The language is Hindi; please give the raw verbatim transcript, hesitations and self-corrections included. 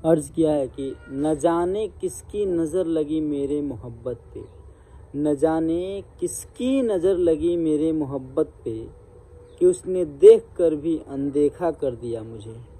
अर्ज़ किया है कि न जाने किसकी नज़र लगी मेरे मोहब्बत पे, न जाने किसकी नज़र लगी मेरे मोहब्बत पे कि उसने देख कर भी अनदेखा कर दिया मुझे।